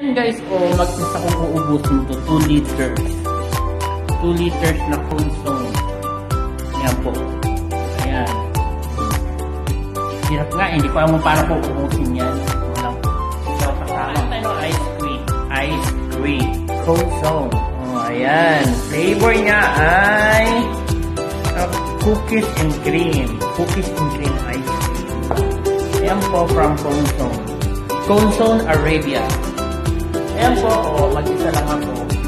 Ayan guys, mag-isa kong uubusin to 2 liters. 2 liters na Cold Stone. Ayan po. Ayan. Hirap nga, hindi ko alam kung paano po uubusin yan. Walang kasama. Ano, ice cream. Ice cream. Cold Stone. Ayan. Flavor niya ay cookies and cream. Cookies and cream ice cream. Ayan po from Cold Stone. Cold Stone Arabia. Ayan po, mag-isa lang ako.